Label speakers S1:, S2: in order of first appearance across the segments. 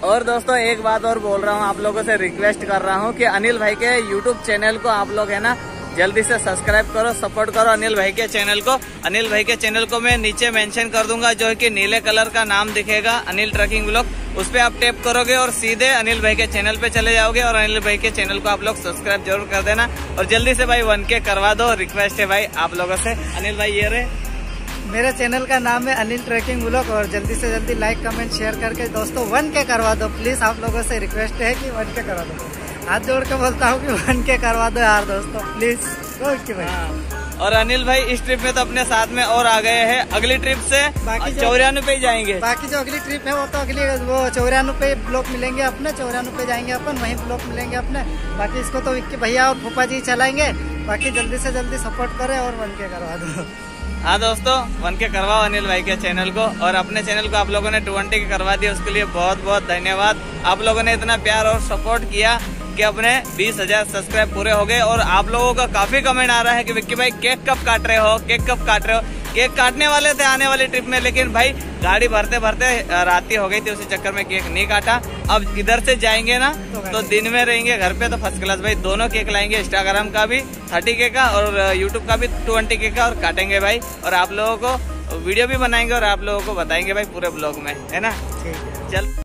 S1: और दोस्तों एक बात और बोल रहा हूँ, आप लोगों से रिक्वेस्ट कर रहा हूँ कि अनिल भाई के यूट्यूब चैनल को आप लोग है ना जल्दी से सब्सक्राइब करो, सपोर्ट करो अनिल भाई के चैनल को। अनिल भाई के चैनल को मैं नीचे मेंशन कर दूंगा, जो है कि नीले कलर का नाम दिखेगा अनिल ट्रकिंग ब्लॉग, उस पर आप टैप करोगे और सीधे अनिल भाई के चैनल पे चले जाओगे। और अनिल भाई के चैनल को आप लोग सब्सक्राइब जरूर कर देना और जल्दी से भाई 1K करवा दो, रिक्वेस्ट है भाई आप लोगों से। अनिल भाई ये रहे,
S2: मेरे चैनल का नाम है अनिल ट्रैकिंग ब्लॉग और जल्दी से जल्दी लाइक कमेंट शेयर करके दोस्तों 1K करवा दो प्लीज। आप लोगों से रिक्वेस्ट है कि 1K करवा दो, हाथ जोड़ के बोलता हूँ कि 1K करवा दो यार दोस्तों प्लीज। ओके भाई।
S1: और अनिल भाई इस ट्रिप में तो अपने साथ में और आ गए हैं, अगली ट्रिप से 94 पे जाएंगे।
S2: बाकी जो अगली ट्रिप है वो तो अगली वो 94 पे ब्लॉक मिलेंगे अपने, 94 पे जाएंगे अपन, वहीं ब्लॉक मिलेंगे अपने। बाकी इसको तो विक्की भैया और फूफा जी चलाएंगे। बाकी जल्दी से जल्दी सपोर्ट करें और 1K करवा दो।
S1: हाँ दोस्तों 1K करवाओ अनिल भाई के चैनल को, और अपने चैनल को आप लोगों ने 20K करवा दिया, उसके लिए बहुत बहुत धन्यवाद। आप लोगों ने इतना प्यार और सपोर्ट किया कि अपने 20,000 सब्सक्राइब पूरे हो गए। और आप लोगों का काफी कमेंट आ रहा है कि विक्की भाई केक कब काट रहे हो, केक कब काट रहे हो। केक काटने वाले थे आने वाली ट्रिप में, लेकिन भाई गाड़ी भरते भरते रात ही हो गई थी, उसी चक्कर में केक नहीं काटा। अब इधर से जाएंगे ना तो दिन में रहेंगे घर पे तो फर्स्ट क्लास भाई दोनों केक लाएंगे, इंस्टाग्राम का भी 30K का और यूट्यूब का भी 20K का, और काटेंगे भाई और आप लोगों को वीडियो भी बनाएंगे और आप लोगों को बताएंगे भाई पूरे ब्लॉग में, है ना। चल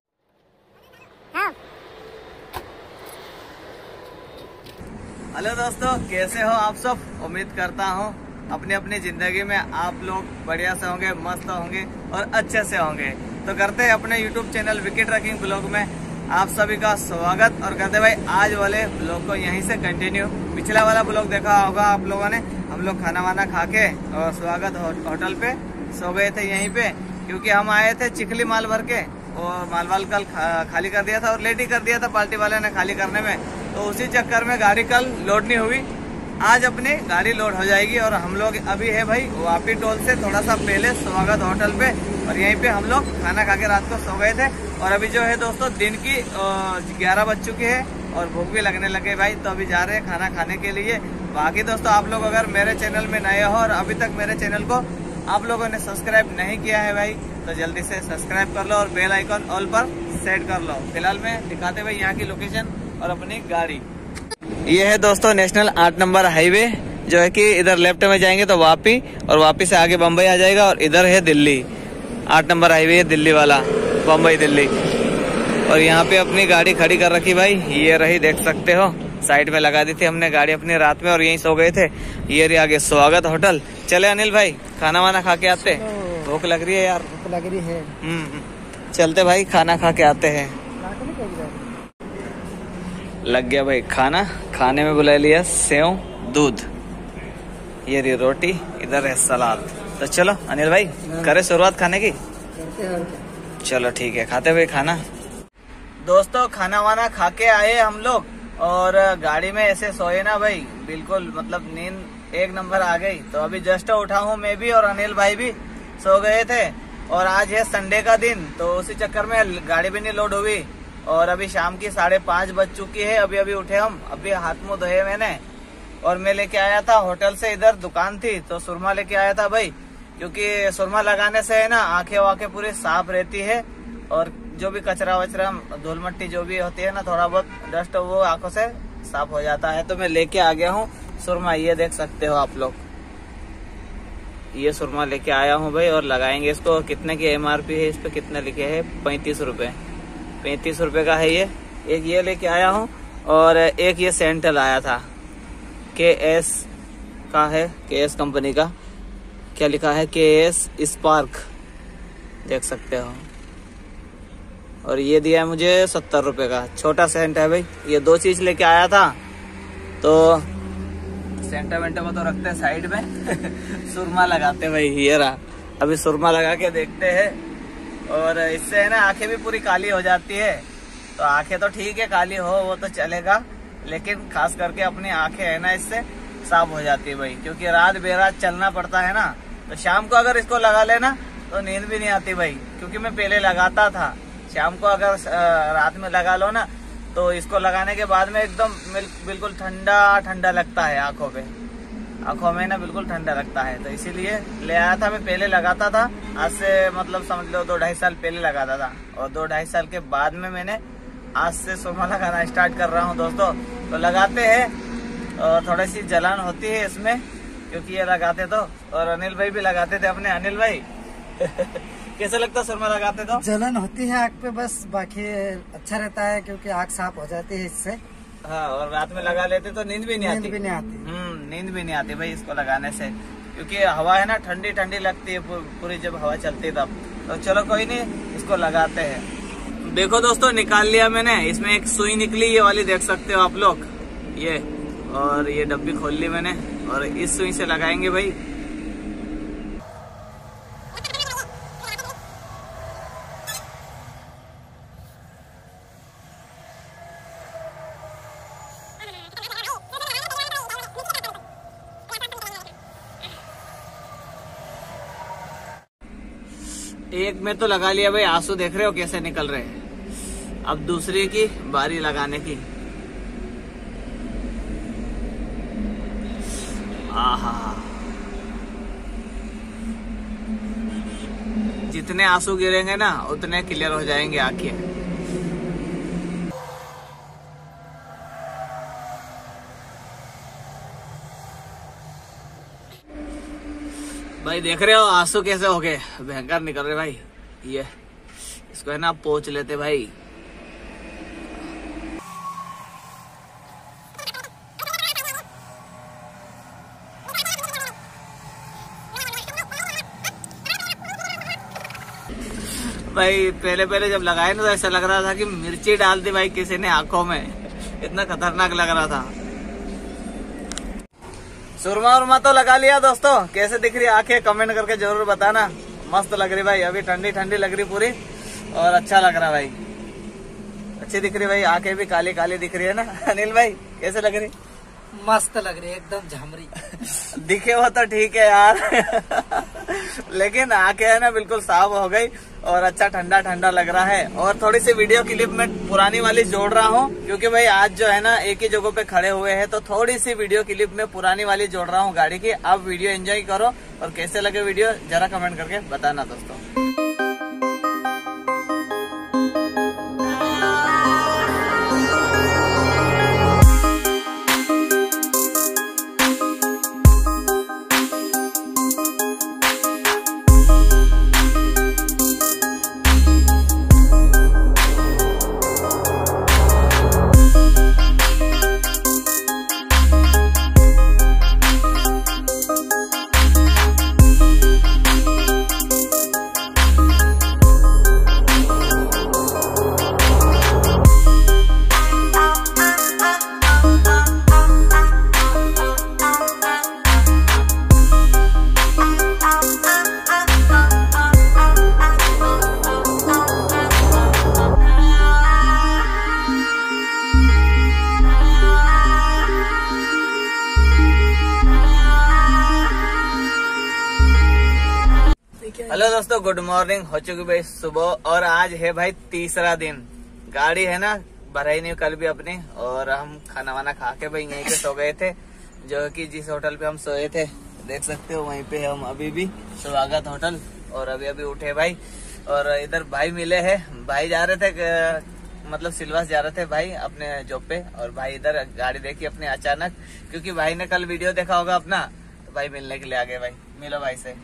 S1: हेलो दोस्तों, कैसे हो आप सब। उम्मीद करता हूँ अपनी अपनी जिंदगी में आप लोग बढ़िया से होंगे, मस्त होंगे और अच्छे से होंगे। तो करते हैं अपने YouTube channel Vicky trucking blog में आप सभी का स्वागत और करते भाई आज वाले ब्लॉग को यहीं से कंटिन्यू। पिछला वाला ब्लॉग देखा होगा आप लोगों ने, हम लोग खाना वाना खा के और स्वागत होटल पे सो गए थे यहीं पे, क्योंकि हम आए थे चिखली माल भर के और माल कल खाली कर दिया था और लेट ही कर दिया था पार्टी वाले ने खाली करने में, तो उसी चक्कर में गाड़ी कल लोड नहीं हुई। आज अपनी गाड़ी लोड हो जाएगी और हम लोग अभी है भाई वापी टोल से थोड़ा सा पहले स्वागत होटल पे, और यहीं पे हम लोग खाना खा के रात को सो गए थे। और अभी जो है दोस्तों दिन की 11 बज चुकी है और भूख भी लगने लगे भाई, तो अभी जा रहे हैं खाना खाने के लिए। बाकी दोस्तों आप लोग अगर मेरे चैनल में नए हो और अभी तक मेरे चैनल को आप लोगों ने सब्सक्राइब नहीं किया है भाई, तो जल्दी से सब्सक्राइब कर लो और बेल आइकन ऑल पर सेट कर लो। फिलहाल मैं दिखाते भाई यहाँ की लोकेशन और अपनी गाड़ी। ये है दोस्तों नेशनल 8 नंबर हाईवे, जो है कि इधर लेफ्ट में जाएंगे तो वापी, और वापी से आगे बम्बई आ जाएगा, और इधर है दिल्ली। 8 नंबर हाईवे है दिल्ली वाला, बम्बई दिल्ली। और यहाँ पे अपनी गाड़ी खड़ी कर रखी भाई, ये रही देख सकते हो, साइड में लगा दी थी हमने गाड़ी अपनी रात में और यहीं सो गए थे। ये रही आगे स्वागत होटल। चले अनिल भाई खाना वाना खा के आते, भूख लग रही है यार,
S2: भूख लग रही है।
S1: चलते भाई खाना खा के आते हैं। लग गया भाई खाना, खाने में बुला लिया सेव दूध, ये रही रोटी, इधर है सलाद। तो चलो अनिल भाई करे शुरुआत खाने की। चलो ठीक है, खाते हुए खाना। दोस्तों खाना वाना खा के आए हम लोग और गाड़ी में ऐसे सोए ना भाई, बिल्कुल मतलब नींद एक नंबर आ गई। तो अभी जस्ट उठा हूँ मैं भी और अनिल भाई भी सो गए थे, और आज है संडे का दिन, तो उसी चक्कर में गाड़ी भी नहीं लोड हुई। और अभी शाम की 5:30 बज चुकी है, अभी अभी उठे हम, अभी हाथ मुंह धोए मैंने। और मैं लेके आया था होटल से, इधर दुकान थी तो सुरमा लेके आया था भाई, क्योंकि सुरमा लगाने से है ना आंखें वाखें पूरी साफ रहती है, और जो भी कचरा वचरा धूल मट्टी जो भी होती है ना थोड़ा बहुत डस्ट, वो आंखों से साफ हो जाता है। तो मैं लेके आ गया हूँ सुरमा, ये देख सकते हो आप लोग, ये सुरमा लेके आया हूँ भाई। और लगाएंगे इसको। कितने की MRP है इस पे, कितने लिखे है 35 रुपए, 35 रुपए का है ये। एक ये लेके आया हूँ और एक ये सैंडल आया था, KS का है, KS कंपनी का, क्या लिखा है KS स्पार्क, देख सकते हो। और ये दिया है मुझे 70 रुपए का, छोटा सेंट है भाई। ये 2 चीज लेके आया था, तो सेंटा वेंटा को तो रखते हैं साइड में सुरमा लगाते भाई, ये रहा। अभी सुरमा लगा के देखते हैं, और इससे है ना आंखें भी पूरी काली हो जाती है। तो आंखें तो ठीक है काली हो वो तो चलेगा, लेकिन खास करके अपनी आंखें है ना इससे साफ हो जाती है भाई, क्योंकि रात बेरात चलना पड़ता है ना। तो शाम को अगर इसको लगा लेना तो नींद भी नहीं आती भाई, क्योंकि मैं पहले लगाता था। शाम को अगर रात में लगा लो ना तो इसको लगाने के बाद में एकदम बिल्कुल ठंडा ठंडा लगता है आंखों पे। आंखों में ना बिल्कुल ठंडा लगता है, तो इसीलिए ले आया था। मैं पहले लगाता था, आज से मतलब समझ लो 2-2.5 साल पहले लगाता था, और 2-2.5 साल के बाद में मैंने आज से सुरमा लगाना स्टार्ट कर रहा हूँ दोस्तों। तो लगाते हैं, और थोड़ी सी जलन होती है इसमें क्योंकि ये लगाते तो, और अनिल भाई भी लगाते थे अपने। अनिल भाई कैसे लगता सुरमा लगाते तो?
S2: जलन होती है आँख पे बस, बाकी अच्छा रहता है क्योंकि आँख साफ हो जाती है इससे।
S1: हाँ, और रात में लगा लेते तो नींद भी नहीं आती।
S2: नींद भी नहीं आती।
S1: नींद भी नहीं आती भाई इसको लगाने से, क्योंकि हवा है ना ठंडी ठंडी लगती है पूरी जब हवा चलती है तब। तो चलो कोई नहीं, इसको लगाते हैं। देखो दोस्तों, निकाल लिया मैंने। इसमें एक सुई निकली, ये वाली देख सकते हो आप लोग, ये, और ये डब्बी खोल ली मैंने, और इस सुई से लगाएंगे भाई। एक में तो लगा लिया भाई, आंसू देख रहे हो कैसे निकल रहे हैं। अब दूसरी की बारी लगाने की। आहा, जितने आंसू गिरेंगे ना उतने क्लियर हो जाएंगे आंखें। भाई देख रहे हो आंसू कैसे हो गए, भयंकर निकल रहे भाई। ये इसको है ना पोंछ लेते भाई। भाई पहले जब लगाए ना तो ऐसा लग रहा था कि मिर्ची डाल दी भाई किसी ने आंखों में, इतना खतरनाक लग रहा था। सुरमा उरमा तो लगा लिया दोस्तों, कैसे दिख रही आंखें कमेंट करके जरूर बताना। मस्त लग रही भाई, अभी ठंडी ठंडी लग रही पूरी, और अच्छा लग रहा भाई, अच्छी दिख रही भाई। आंखें भी काली काली दिख रही है ना अनिल भाई, कैसे लग रही?
S2: मस्त लग रही है, एकदम झामरी।
S1: दिखे हो तो ठीक है यार लेकिन आंखें है ना बिल्कुल साफ हो गई, और अच्छा ठंडा ठंडा लग रहा है। और थोड़ी सी वीडियो क्लिप में पुरानी वाली जोड़ रहा हूँ, क्योंकि भाई आज जो है ना एक ही जगह पे खड़े हुए हैं, तो थोड़ी सी वीडियो क्लिप में पुरानी वाली जोड़ रहा हूँ गाड़ी की। आप वीडियो एंजॉय करो, और कैसे लगे वीडियो जरा कमेंट करके बताना दोस्तों। हेलो दोस्तों, गुड मॉर्निंग। हो चुकी भाई सुबह, और आज है भाई तीसरा दिन। गाड़ी है ना भराई नहीं कल भी अपनी, और हम खाना वाना खा के भाई यहीं पे सो गए थे, जो कि जिस होटल पे हम सोए थे देख सकते हो वहीं पे हम अभी भी, स्वागत होटल। और अभी अभी उठे भाई, और इधर भाई मिले हैं। भाई जा रहे थे मतलब सिलवास जा रहे थे भाई अपने जॉब पे, और भाई इधर गाड़ी देखी अपने अचानक, क्योंकि भाई ने कल वीडियो देखा होगा अपना, तो भाई मिलने के लिए आ गए। भाई मिलो भाई से।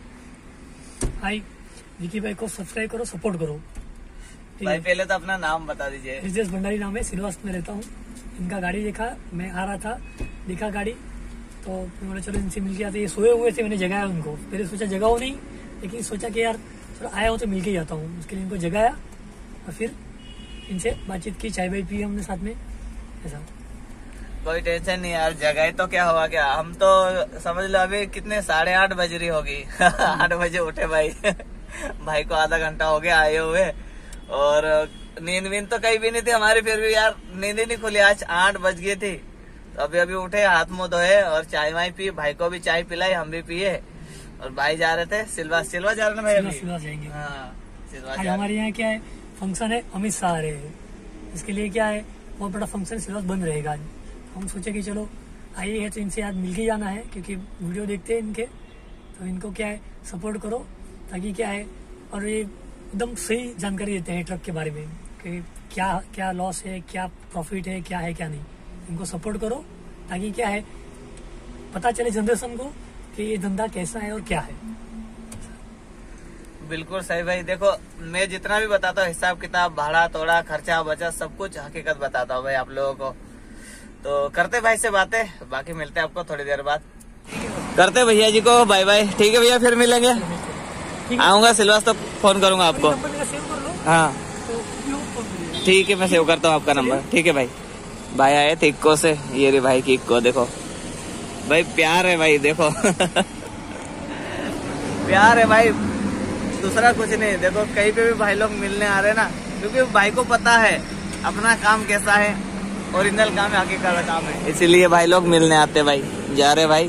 S3: हाय, विकी भाई को सब्सक्राइब करो, सपोर्ट करो।
S1: भाई पहले तो अपना नाम बता दीजिए।
S3: ब्रिजेश भंडारी नाम है, सिलवास में रहता हूँ। इनका गाड़ी देखा, मैं आ रहा था, दिखा गाड़ी, तो मैंने चलो इनसे मिल के आते। ये सोए हुए थे, मैंने जगाया उनको। पहले सोचा जगाओ नहीं, लेकिन सोचा कि यार चलो आया हो तो मिल के ही आता हूँ, उसके लिए इनको जगाया, और फिर इनसे बातचीत की, चाय वाय पी हमने साथ में, ऐसा।
S1: कोई टेंशन नहीं यार, जगह तो क्या हुआ क्या, हम तो समझ लो अभी कितने 8:30 बज रही होगी 8 बजे उठे भाई भाई को आधा घंटा हो गया आए हुए, और नींद वींद तो कहीं भी नहीं थी हमारी, फिर भी यार नींद ही नहीं खुली। आज 8 बज गई थी, तो अभी अभी उठे, हाथ मुंह धोए और चाय वाय पी, भाई को भी चाय पिलाई, हम भी पिए, और भाई जा रहे थे सिलवास जा रहे ना भाई,
S3: सिलवास जाएंगे।
S1: हाँ सिलवास।
S3: हमारे यहाँ क्या है, फंक्शन है, अमित शाह आ रहे हैं, इसके लिए क्या है बहुत बड़ा फंक्शन सिलवास बंद रहेगा। हम सोचे कि चलो आई है तो इनसे आज मिल के जाना है, क्योंकि वीडियो देखते हैं इनके, तो इनको क्या है सपोर्ट करो, ताकि क्या है और ये एकदम सही जानकारी देते हैं ट्रक के बारे में कि क्या क्या लॉस है, क्या प्रॉफिट है, क्या नहीं। इनको सपोर्ट करो ताकि क्या है पता चले जनरेशन को कि ये धंधा कैसा है और क्या है।
S1: बिल्कुल सही भाई। देखो मैं जितना भी बताता हूँ हिसाब किताब, भाड़ा तोड़ा, खर्चा बचा, सब कुछ हकीकत बताता हूँ भाई आप लोगों को। तो करते भाई से बातें, बाकी मिलते हैं आपको थोड़ी देर बाद। करते भैया जी को बाय बाय। ठीक है भैया, फिर मिलेंगे। आऊंगा सिलवास तो फोन करूंगा आपको। हाँ ठीक है, मैं सेव करता हूँ आपका नंबर। ठीक है भाई। भाई आए थे इक्को से, ये रे भाई की इक्को देखो भाई, प्यार है भाई देखो प्यार है भाई, दूसरा कुछ नहीं। देखो कहीं पे भी भाई लोग मिलने आ रहे हैं ना, क्योंकि भाई को पता है अपना काम कैसा है, ओरिजिनल काम है, हकीकत का काम है, इसीलिए भाई लोग मिलने आते भाई। जा रहे भाई,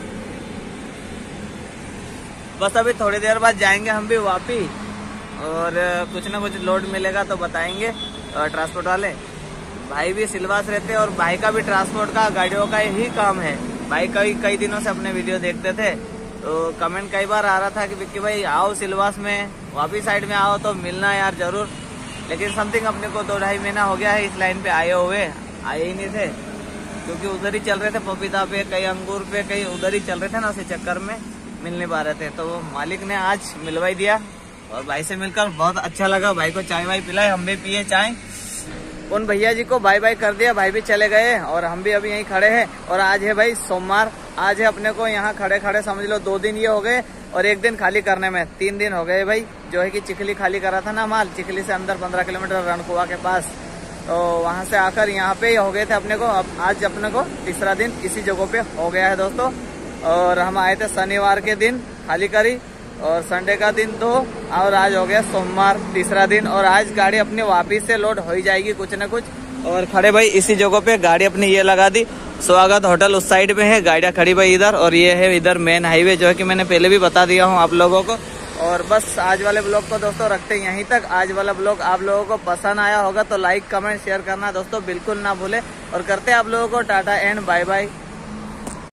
S1: बस अभी थोड़ी देर बाद जाएंगे हम भी वापी, और कुछ ना कुछ लोड मिलेगा तो बताएंगे ट्रांसपोर्ट वाले। भाई भी सिलवास रहते हैं और भाई का भी ट्रांसपोर्ट का, गाड़ियों का ही काम है। भाई कई दिनों से अपने वीडियो देखते थे, तो कमेंट कई बार आ रहा था कि विक्की भाई आओ सिलवास में, वापी साइड में आओ तो मिलना यार जरूर। लेकिन समथिंग अपने को 2-2.5 महीना हो गया है इस लाइन पे आए हुए, आए ही नहीं थे, क्योंकि उधर ही चल रहे थे पपीता पे, कई अंगूर पे, कई उधर ही चल रहे थे ना, उसी चक्कर में मिल नहीं पा रहे थे। तो मालिक ने आज मिलवाई दिया और भाई से मिलकर बहुत अच्छा लगा। भाई को चाय वाय पिलाई, हम भी पिए चाय। उन भैया जी को बाय बाय कर दिया, भाई भी चले गए और हम भी अभी यहीं खड़े हैं। और आज है भाई सोमवार, आज है अपने को यहाँ खड़े खड़े समझ लो 2 दिन ये हो गए और 1 दिन खाली करने में 3 दिन हो गए भाई। जो है कि चिखली खाली करा था ना माल, चिखली से अंदर 15 किलोमीटर रणकुआ के पास, तो वहां से आकर यहाँ पे हो गए थे अपने को। अब आज अपने को तीसरा दिन इसी जगह पे हो गया है दोस्तों। और हम आए थे शनिवार के दिन खाली करी, और संडे का दिन 2, और आज हो गया सोमवार तीसरा दिन। और आज गाड़ी अपनी वापिस से लोड हो ही जाएगी कुछ न कुछ। और खड़े भाई इसी जगह पे गाड़ी अपनी ये लगा दी, स्वागत होटल उस साइड में है, गाड़ियाँ खड़ी भाई इधर, और ये है इधर मेन हाईवे, जो है कि मैंने पहले भी बता दिया हूँ आप लोगों को। और बस आज वाले ब्लॉग को दोस्तों रखते हैं यहीं तक। आज वाला ब्लॉग आप लोगों को पसंद आया होगा तो लाइक कमेंट शेयर करना दोस्तों बिल्कुल ना भूले। और करते हैं आप लोगों को टाटा एंड बाय बाय।